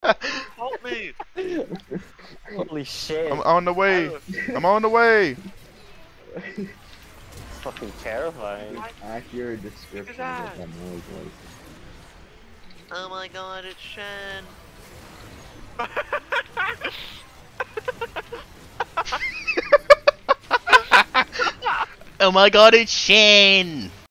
Help me! Holy shit. I'm on the way. I'm on the way. It's fucking terrifying. Accurate description of that. what that noise was. Oh my god, it's Shen! Oh my god, it's Shen!